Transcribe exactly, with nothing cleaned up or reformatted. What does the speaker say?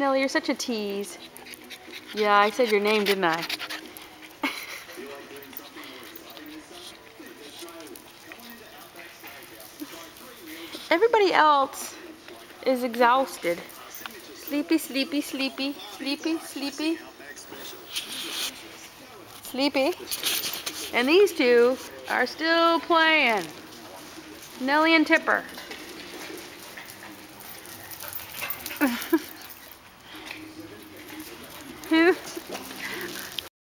Nelly, you're such a tease. Yeah, I said your name, didn't I? Everybody else is exhausted. Sleepy, sleepy, sleepy, sleepy, sleepy, sleepy. And these two are still playing. Nelly and Tipper. Who?